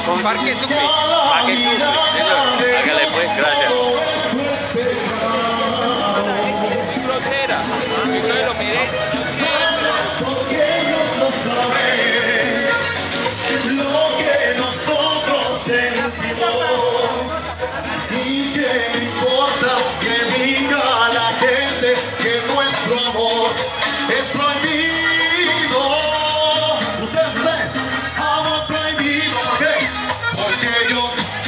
Parque Sucre. Parque Sucre, señor. Hágale pues, gracias. Grosera. Usted lo merece. Porque ellos no saben lo que nosotros sentimos. Y que no importa que diga la gente que nuestro amor es prohibido. Ustedes, amor prohibido. ¿Por qué? Porque yo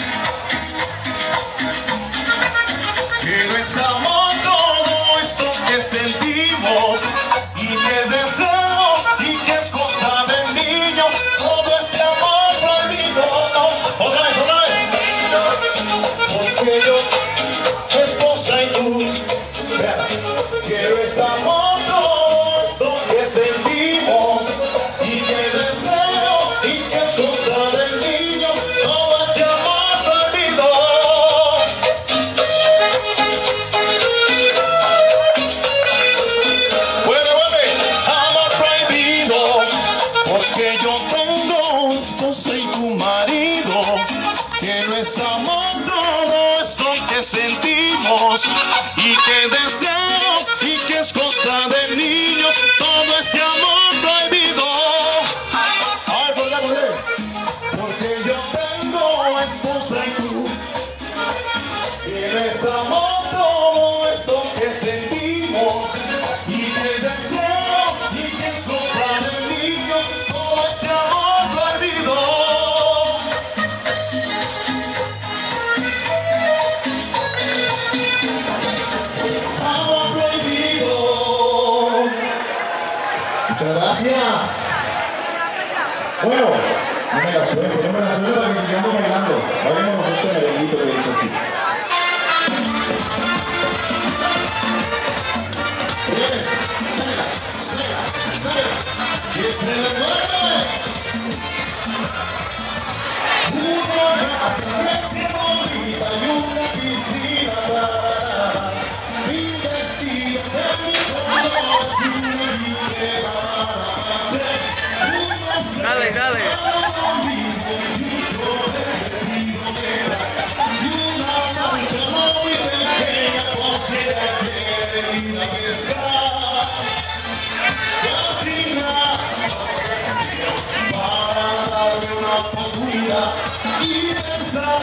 que no es amor todo esto que sentimos y que deseo y que es cosa de niños. Todo ese amor prohibido. Otra vez, otra vez. Porque yo, esposa y tú, quiero ese amor todo esto que sentimos y que deseo y que es cosa de niños. Todo este amor prohibido. Amor prohibido, porque yo tengo esposa y tu marido, que no es amor todo esto que sentimos y que deseo y que es cosa de niños, todo este amor prohibido. Ay, ¿por qué? Porque yo tengo esposa y tú, que no es amor todo esto que sentimos y que deseo y que es cosa de niños, todo este amor prohibido. Amor prohibido. Muchas gracias. Bueno, no me la suelto para que sigamos bailando. Vámonos a este merenguito que dice así. Señores, sáquela. Y estrella nueve. Una hasta bonita y una piscina para mi vestido de mi color azul y que va a hacer Dale, dale. y una lancha muy pequeña por si ella quiere ir a pescar. Casi nada para darle una oportunidad y pensar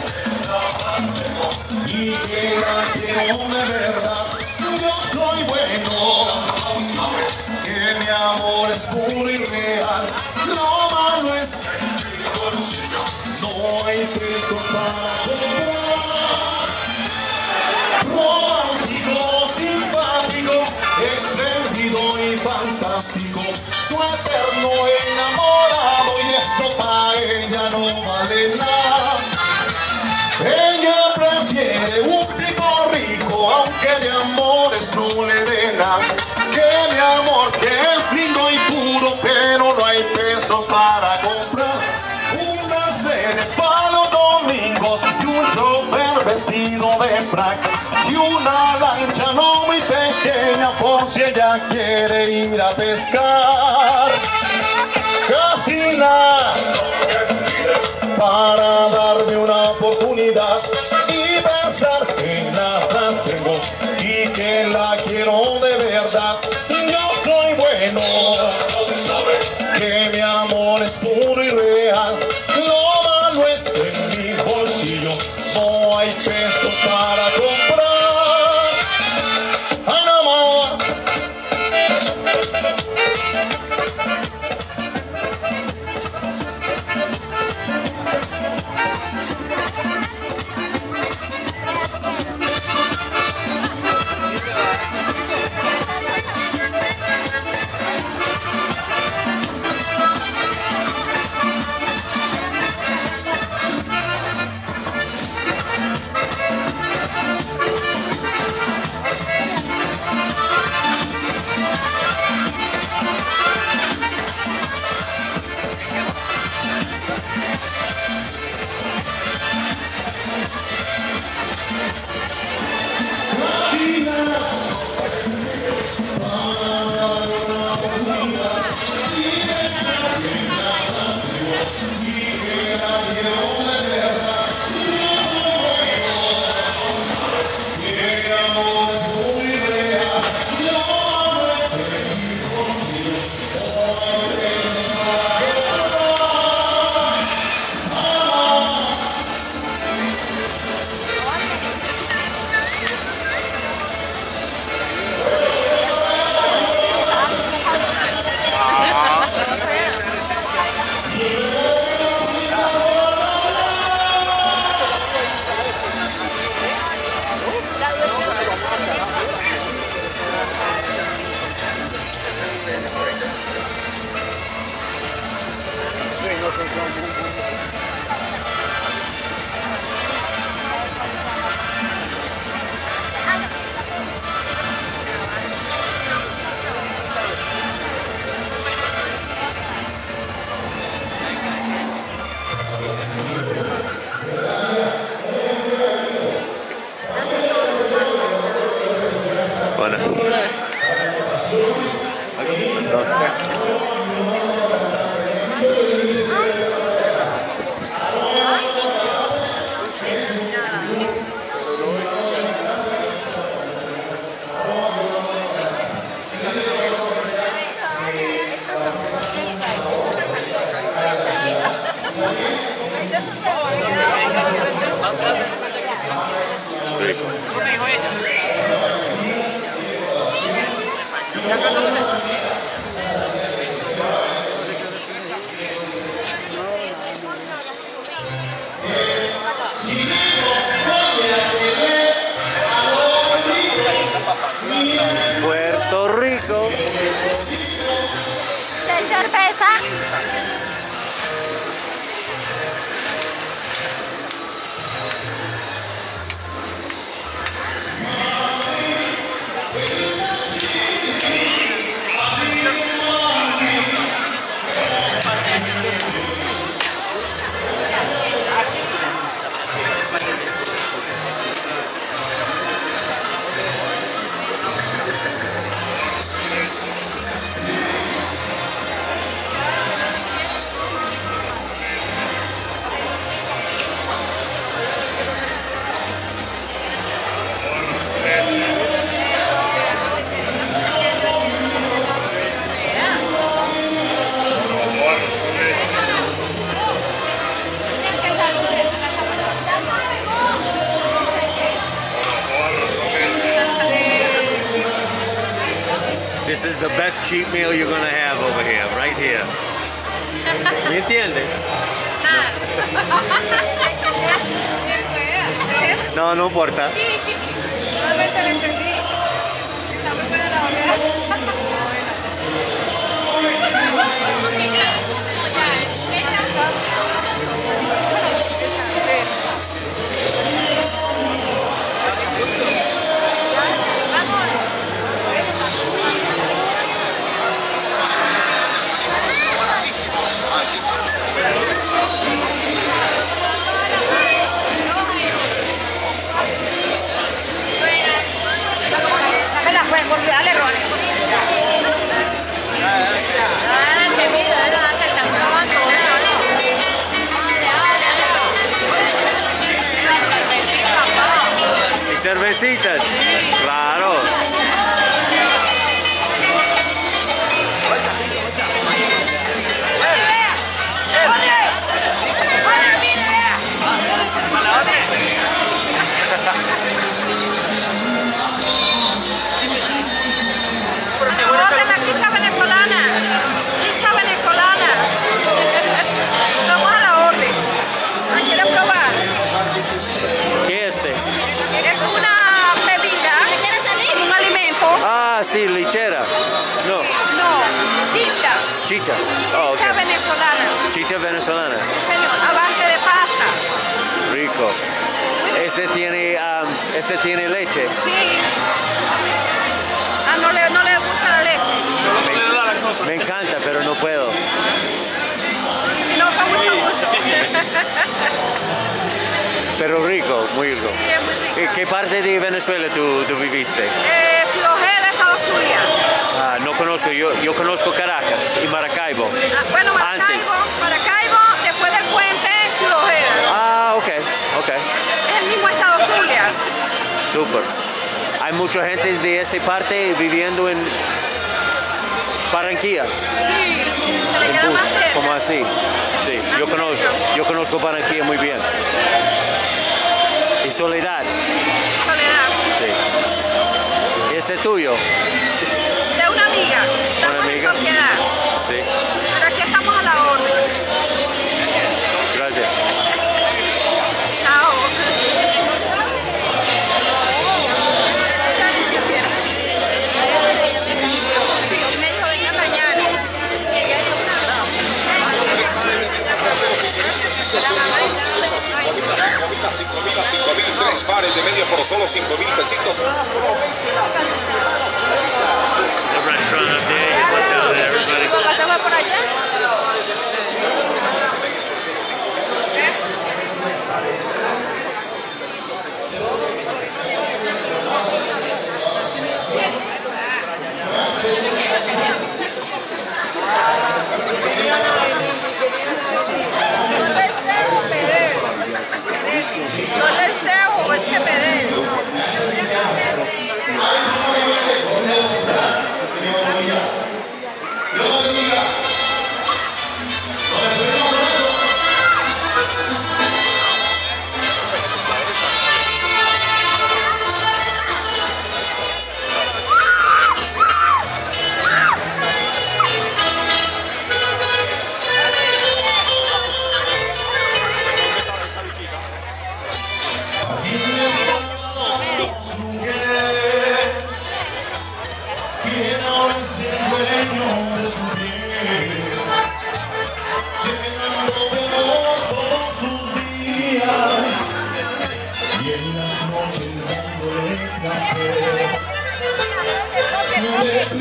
y que la quiero de verdad. Yo soy bueno, que mi amor es puro y real. Lo malo es no hay peso para comprar. Romántico, simpático, espléndido y fantástico, su eterno enamorado, y esto para ella no vale nada. Ella prefiere un pico rico, aunque de amores no le dé nada. Que mi amor que es lindo y puro, pero no hay pesos para comprar. Unas cenas para los domingos y un chofer vestido de frac y una lancha no muy pequeña por si ella quiere ir a pescar. Casi nada para darme una oportunidad y pensar que la tengo y que la quiero de verdad. Yo soy bueno, que mi amor es puro y real. Lo malo es que en mi bolsillo no hay pesos para comprar. ¡Ay, no, amor! Quiero Rico. Puerto Rico. ¿Hay cerveza? This is the best cheap meal you're gonna have over here, right here. ¿Me entiendes? No, no importa. Sí, chiqui. Realmente lo entendí. Está muy buena la olea. Dale, Ronnie. Qué vida, te están probando. ¿Y cervecitas? Claro. La chicha venezolana. Chicha venezolana. Vamos a la orden. ¿La quieres probar? ¿Qué es este? Es una bebida, un alimento. Ah, sí, lechera. No, No, chicha. chicha. Oh, Chicha okay. venezolana. Chicha venezolana. Señor, a base de pasta. Rico. Este tiene leche. Sí. Ah, no le gusta la leche. Me encanta, pero no puedo. Si no, con mucho gusto. Pero rico, muy rico. Sí, es muy rico. ¿En qué parte de Venezuela tú viviste? Ciudad Ojeda, Estado Zulia. Ah, no conozco, yo conozco Caracas y Maracaibo. Ah, bueno, Antes. Maracaibo, después del puente, Ciudad Ojeda. Ah, ok. Es el mismo Estado Zulia. Súper. Hay mucha gente de esta parte viviendo en Barranquilla. Sí, se le queda más cerca. Como así. Sí, yo conozco Barranquilla muy bien. Y Soledad. Soledad. Sí. ¿Este es tuyo? De una amiga. Estamos en sociedad. Sí. Pero aquí estamos a la orden. Gracias. Chao. Me dijo, venga mañana. 5.000, 3 pares de media por solo 5.000 pesitos. ¿Pasamos por allá? No les dejo, es que me den.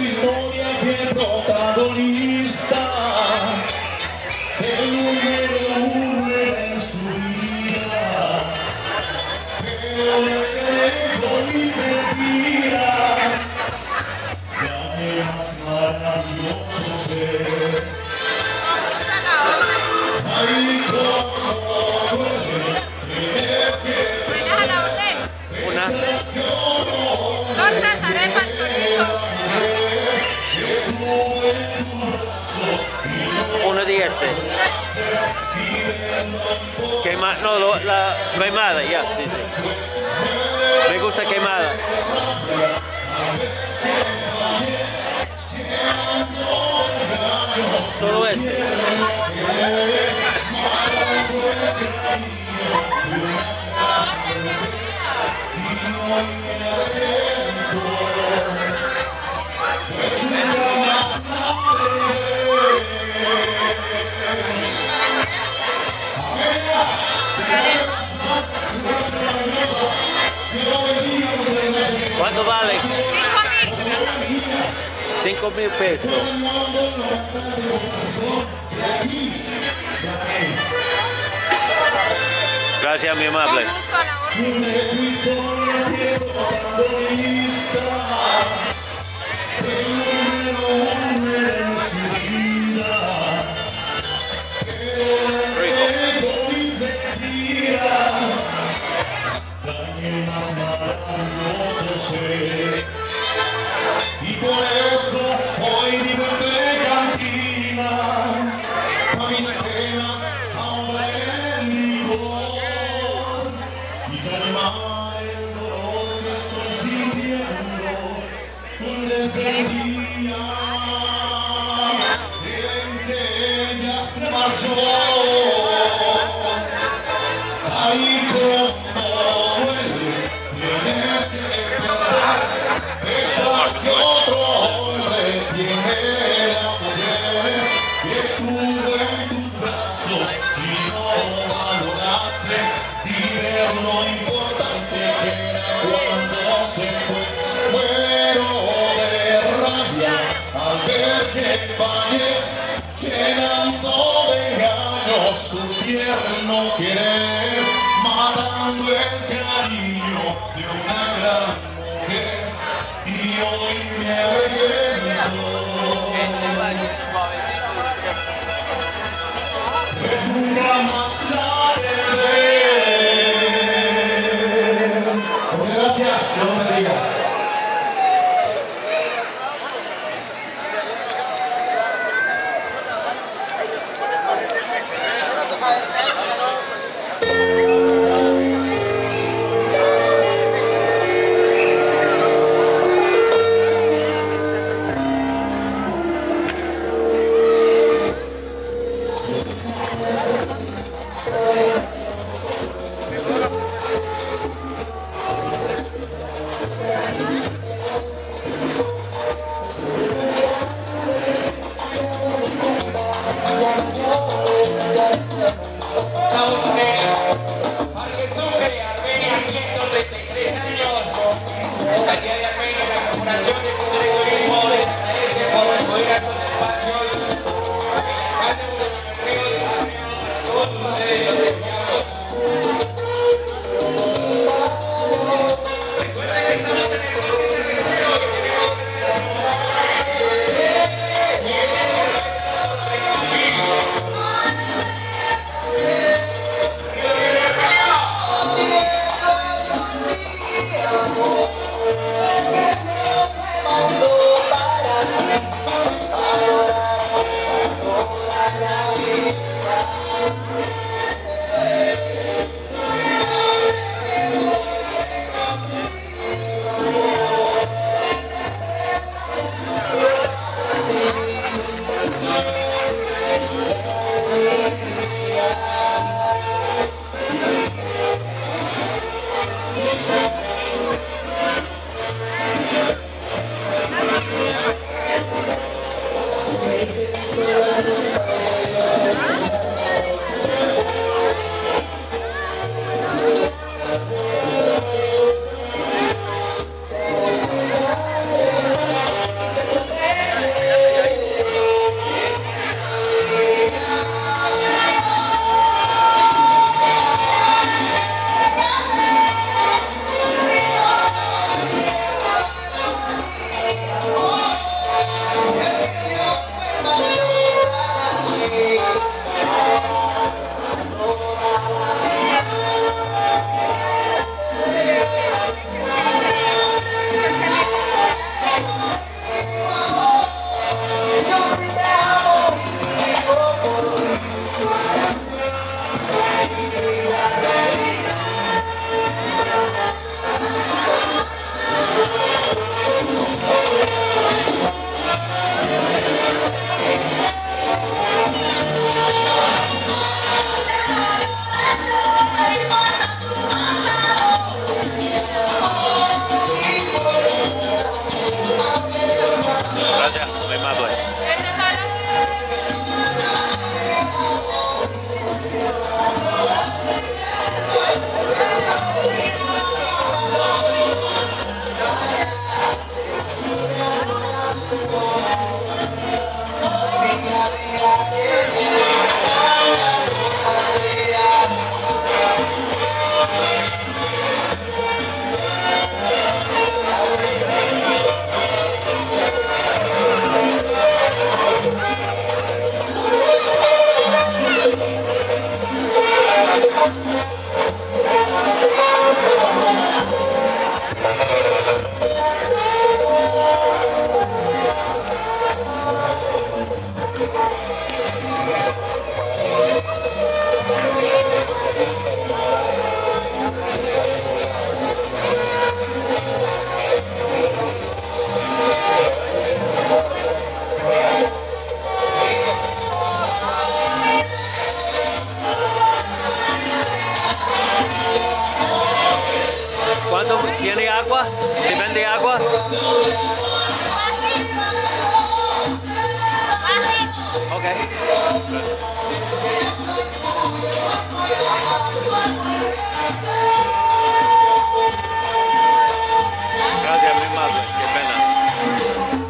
historia que el protagonista, el número uno en su vida, pero le quedé con mis mentiras. Dame más maravilloso ser. Ay, cómo duele tener que Buenas a la orden. Una. Tortas, arepas, chorizo. Uno de este. No, la quemada, ya, sí, sí. Me gusta quemada. Solo este. ¿Cuánto vale? 5.000 pesos. Gracias, mi amable. Y por eso hoy vivo entre cantinas, a mis penas ahora el licor y calmar el dolor que estoy sintiendo desde el día en que ella se marchó. Ay, cómo duele tener que pensar que otro hombre tiene la mujer y estuvo en tus brazos y no valoraste y ver lo importante que era cuando se fue. Muero de rabia al ver que fallé, llenando de engaños su tierno querer, matando el cariño de una gran mujer. Y hoy me arrepiento, pues nunca más la tendré. Muchas gracias, Dios me bendiga. ¿Cuánto tiene agua? ¿Se vende agua? Ok. Gracias, mi madre. Qué pena.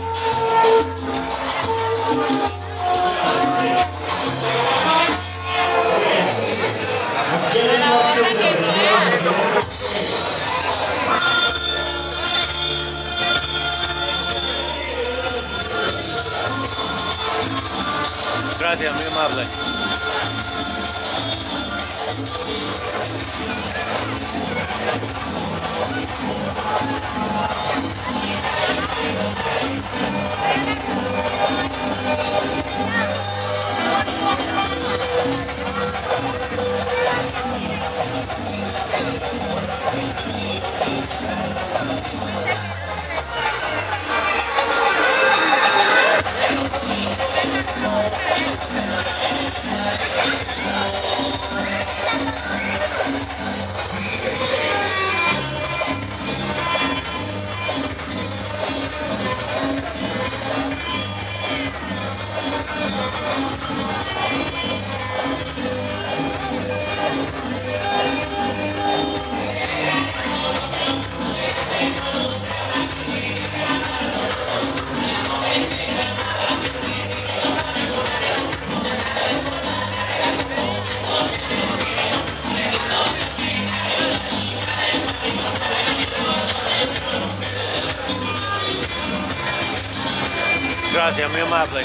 Gracias, muy amable. Gracias, muy amable.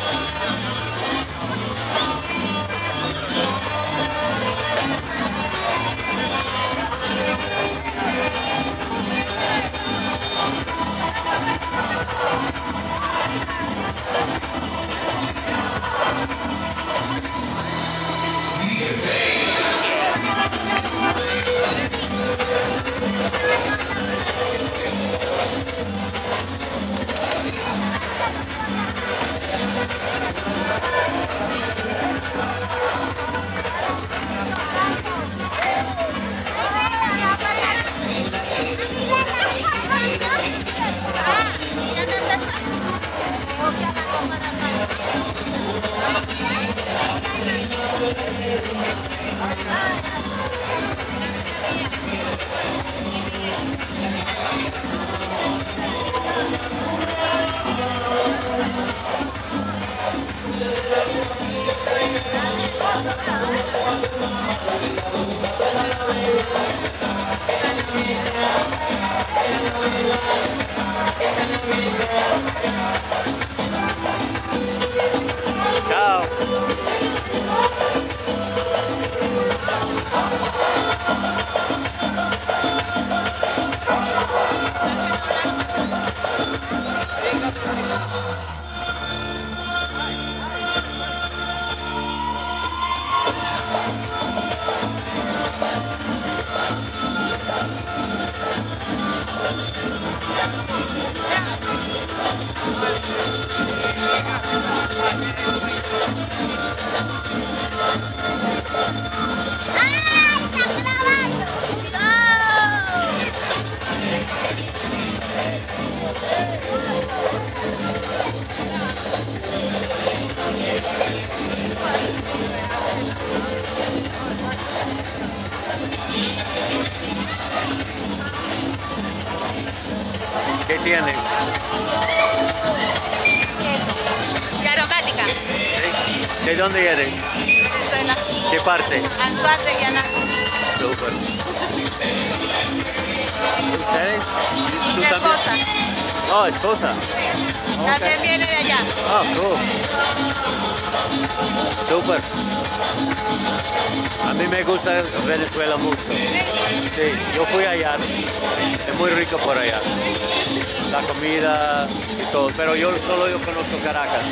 Chao. ¿Qué tienes? ¿Qué aromática? ¿Sí? ¿De dónde eres? Venezuela. ¿Qué parte? Anzoátegui, Anaco. Súper. ¿Ustedes? ¿Tú Mi esposa. también? Oh, esposa. También viene de allá. Oh, cool. Súper. A mí me gusta Venezuela mucho. Sí, yo fui allá. Es muy rico por allá. La comida y todo. Pero yo conozco Caracas.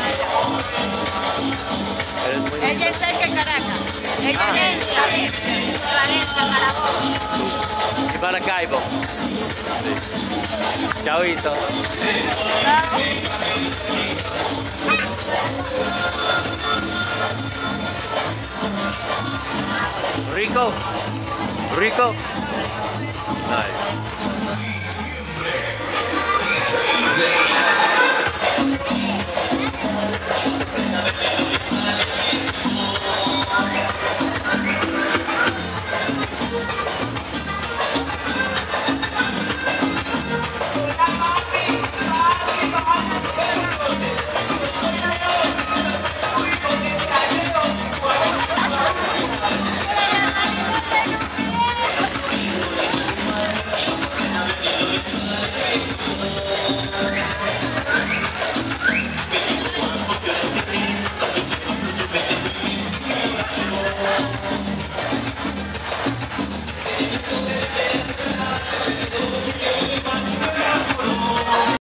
Ella es cerca de Caracas. Ella es de Valencia, Marabó. Y Maracaibo. Sí. Chaito. Rico. Rico. Nice.